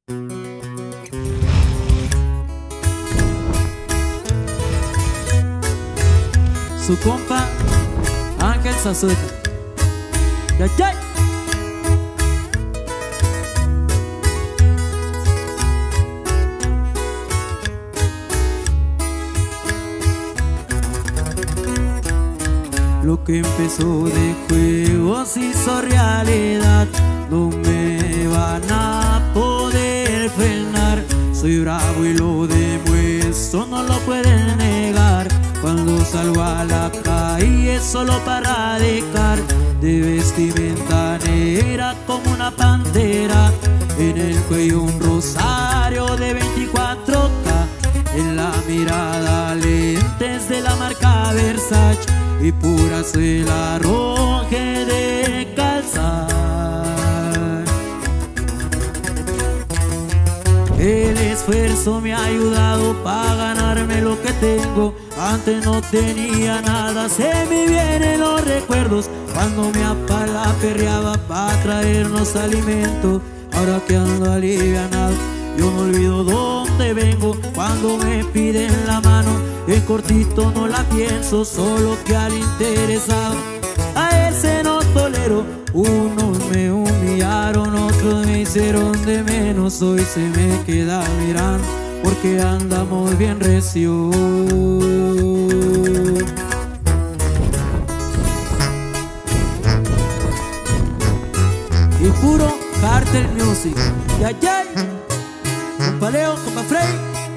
Su compa Ángel Zazueta. ¡Ya, ya! Lo que empezó de juegos hizo realidad. No me van a poder frenar. Soy bravo y lo demuestro, no lo pueden negar. Cuando salgo a la calle es solo para radicar. De vestimenta negra como una pantera, en el cuello un rosario de 24K, en la mirada lentes de la marca Versace y pura suela roja de calzar. El esfuerzo me ha ayudado para ganarme lo que tengo. Antes no tenía nada, se me vienen los recuerdos cuando mi papá la perreaba para traernos alimento. Ahora que ando alivianado, yo no olvido dónde vengo. Cuando me piden la mano, en cortito no la pienso, solo que al interesado a ese no tolero. Unos me humillaron, otros me hicieron de menos. Hoy se me queda mirando porque andamos bien recio. Y puro Cartel Music. Ya, ya. Compa Leo, compa Frey.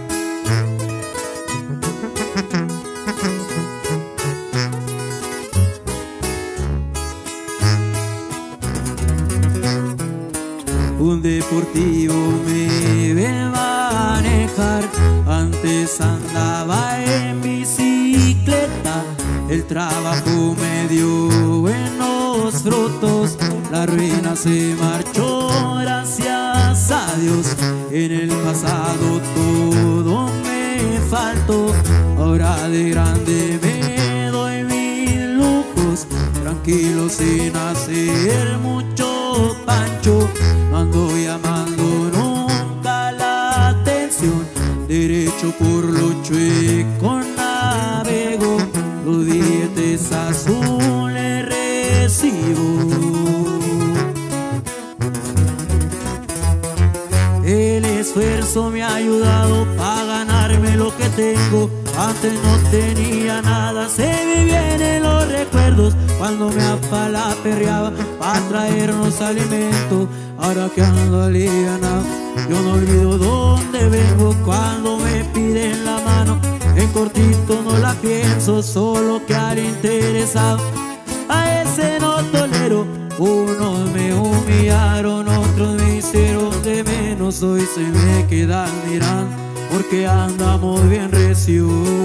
Un deportivo me ve manejar. Antes andaba en bicicleta. El trabajo me dio buenos frutos. La ruina se marchó, gracias a Dios. En el pasado todo me faltó. Ahora de grande me doy mis lujos. Tranquilo sin hacer mucho pancho. No ando llamando nunca la atención. Derecho por lo chueco navego. Los billetes azules recibo. El esfuerzo me ha ayudado para ganarme lo que tengo. Antes no tenía nada, se me vienen los recuerdos cuando mi papá la perreaba para traernos alimento. Ahora que ando alivianado, yo no olvido dónde vengo. Cuando me piden la mano, en cortito no la pienso, solo que al interesado a ese no tolero. Unos me humillaron, otros me hicieron de menos. Hoy se me quedan mirando porque andamos bien recio.